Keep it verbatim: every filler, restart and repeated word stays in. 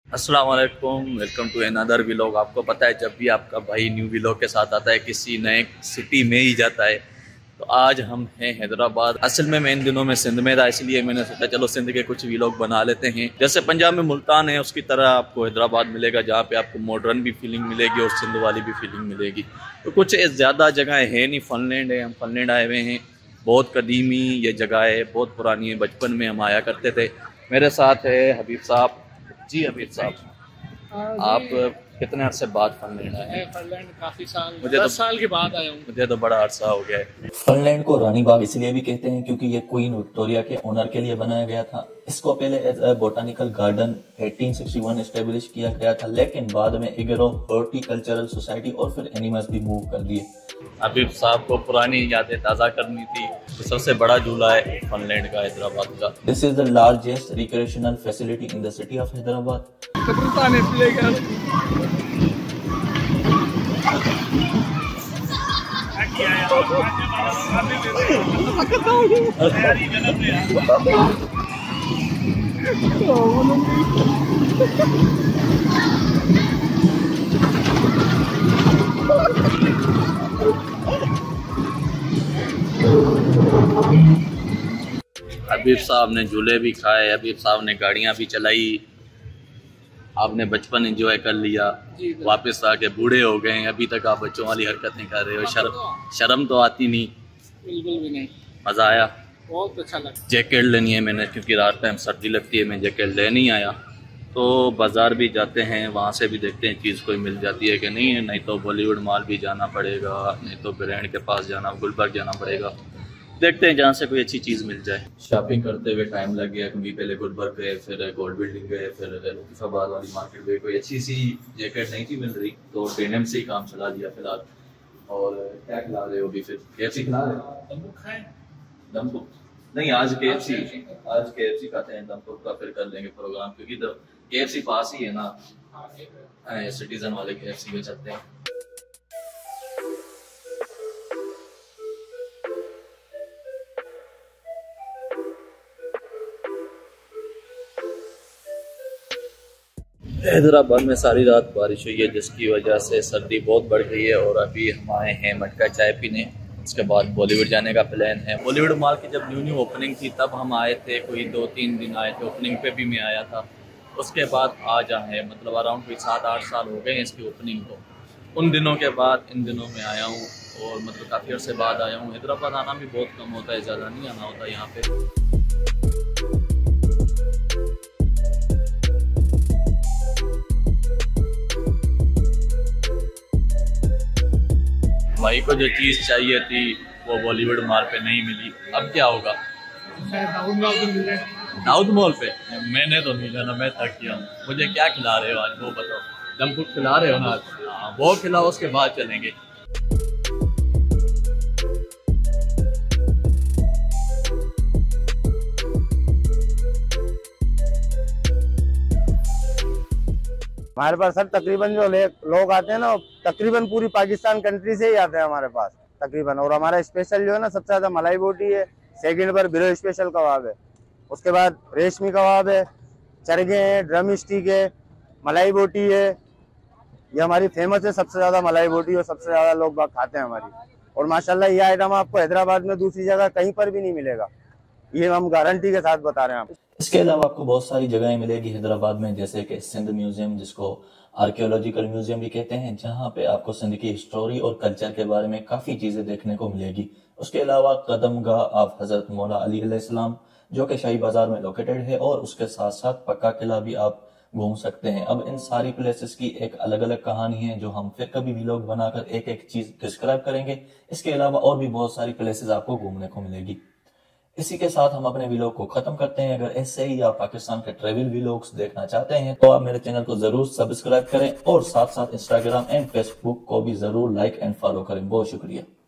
अस्सलाम वालेकुम, welcome to another vlog. आपको पता है जब भी आपका भाई न्यू व्लॉग के साथ आता है किसी नए सिटी में ही जाता है। तो आज हम हैं हैदराबाद। असल में मैं इन दिनों में सिंध में था, इसलिए मैंने सोचा चलो सिंध के कुछ व्लॉग बना लेते हैं। जैसे पंजाब में मुल्तान है उसकी तरह आपको हैदराबाद मिलेगा, जहाँ पे आपको मॉडर्न भी फीलिंग मिलेगी और सिंध वाली भी फीलिंग मिलेगी। तो कुछ ज़्यादा जगह है नहीं, फनलैंड है, हम फनलैंड आए हुए हैं। बहुत कदीमी ये जगह है, बहुत पुरानी है, बचपन में हम आया करते थे। मेरे साथ है हबीब साहब। जी हबीब साहब, आप कितने अरसे बाद फनलैंड आए हैं? फनलैंड काफी साल, मुझे दस तो साल के बाद आया हूँ। मुझे तो बड़ा अरसा हो गया है। फनलैंड को रानी बाग इसलिए भी कहते हैं क्योंकि ये क्वीन विक्टोरिया के ऑनर के लिए बनाया गया था। इसको पहले एज ए बोटानिकल गार्डन अठारह सौ इकसठ एस्टेब्लिश किया गया था, लेकिन बाद में एग्रो हॉर्टिकल्चरल सोसाइटी और फिर एनिमल्स भी मूव कर दिए। हबीब साहब को पुरानी यादें ताज़ा करनी थी। तो सबसे बड़ा झूला है फनलैंड का, हैदराबाद का। This is the largest recreational facility in the city of Hyderabad. Habib साहब ने झूले भी खाए, हबीब साहब ने गाड़ियाँ भी चलाई। आपने बचपन एंजॉय कर लिया, वापस आके बूढ़े हो गए। अभी तक आप बच्चों वाली हरकतें कर रहे हो। शर्म शर्म तो आती नहीं? बिल्कुल भी नहीं। मज़ा आया? बहुत अच्छा लगा। जैकेट लेनी है मैंने, क्योंकि रात टाइम सर्दी लगती है, मैं जैकेट ले नहीं आया। तो बाज़ार भी जाते हैं, वहाँ से भी देखते हैं चीज़ कोई मिल जाती है कि नहीं है। नहीं तो बॉलीवुड मॉल भी जाना पड़ेगा, नहीं तो ब्रांड के पास जाना, गुलबर्ग जाना पड़ेगा। देखते हैं जहाँ से कोई अच्छी चीज़ मिल जाए। शॉपिंग करते हुए टाइम लग गया, क्योंकि पहले गुलबर्ग गए, फिर गोल्ड बिल्डिंग गए, फिर लतीफ़ाबाद वाली मार्केट गए। कोई अच्छी सी जैकेट नहीं थी मिल रही, तो डेनिम से ही काम चला दिया फिलहाल। और क्या खिला रहे हो अभी? फिर केएफसी खिला रहे हो? दमपुक नहीं, आज केएफसी आज केएफसी खाते हैं। दमपुक का फिर कर लेंगे प्रोग्राम, क्योंकि तो केएफसी पास ही है ना। सिटीजन वाले केएफसी में चलते हैं। हैदराबाद में सारी रात बारिश हुई है, जिसकी वजह से सर्दी बहुत बढ़ गई है। और अभी हम आए हैं मटका चाय पीने। उसके बाद बॉलीवुड जाने का प्लान है। बॉलीवुड मॉल की जब न्यू न्यू ओपनिंग थी तब हम आए थे, कोई दो तीन दिन आए थे। ओपनिंग पे भी मैं आया था। उसके बाद आज आए, मतलब अराउंड कोई सात आठ साल हो गए हैं इसकी ओपनिंग को। उन दिनों के बाद इन दिनों में आया हूँ, और मतलब काफ़ी अर्से बाद आया हूँ। हैदराबाद आना भी बहुत कम होता है, ज़्यादा नहीं आना होता यहाँ पे। भाई को जो चीज़ चाहिए थी वो बॉलीवुड मॉल पे नहीं मिली। अब क्या होगा? दाऊद मॉल पे? मैंने तो नहीं जाना, मैं थक गया हूँ। मुझे क्या खिला रहे हो आज वो बताओ? दमपुक खिला रहे हो ना? हाँ, वो खिलाओ, उसके बाद चलेंगे। हमारे पास सर तकरीबन जो लोग आते हैं ना, तकरीबन पूरी पाकिस्तान कंट्री से ही आते हैं हमारे पास तकरीबन। और हमारा स्पेशल जो है ना, सबसे ज्यादा मलाई बोटी है, सेकंड पर बिरो स्पेशल कबाब है, उसके बाद रेशमी कबाब है, चरगे हैं, ड्रम स्टिक है, मलाई बोटी है। ये हमारी फेमस है सबसे ज्यादा मलाई बोटी, और सबसे ज्यादा लोग बाग खाते हैं हमारी। और माशाल्लाह ये आइटम आपको हैदराबाद में दूसरी जगह कहीं पर भी नहीं मिलेगा, ये हम गारंटी के साथ बता रहे हैं। इसके अलावा आपको बहुत सारी जगहें मिलेगी हैदराबाद में, जैसे कि सिंध म्यूजियम, जिसको आर्कियोलॉजिकल म्यूजियम भी कहते हैं, जहां पे आपको सिंध की हिस्टोरी और कल्चर के बारे में काफी चीजें देखने को मिलेगी। उसके अलावा कदमगाह ऑफ हजरत मौला अली अलैहिस्सलाम, जो कि शाही बाजार में लोकेटेड है, और उसके साथ साथ पक्का किला भी आप घूम सकते हैं। अब इन सारी प्लेसेस की एक अलग अलग कहानी है, जो हम फिर कभी व्लॉग बनाकर एक एक चीज डिस्क्राइब करेंगे। इसके अलावा और भी बहुत सारी प्लेसेस आपको घूमने को मिलेगी। इसी के साथ हम अपने व्लॉग को खत्म करते हैं। अगर ऐसे ही आप पाकिस्तान के ट्रेवल व्लॉग्स देखना चाहते हैं तो आप मेरे चैनल को जरूर सब्सक्राइब करें, और साथ साथ इंस्टाग्राम एंड फेसबुक को भी जरूर लाइक एंड फॉलो करें। बहुत शुक्रिया।